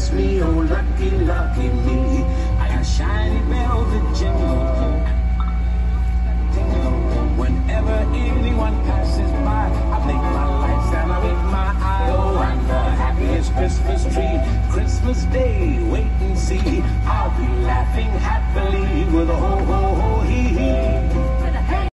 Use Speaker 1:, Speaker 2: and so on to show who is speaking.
Speaker 1: bless me, oh lucky, lucky me. I got shiny bells that jingle, tingle. Whenever anyone passes by, I blink my lights and I wink my eye. Oh, I'm the happiest Christmas tree. Christmas Day, wait and see. I'll be laughing happily with a ho ho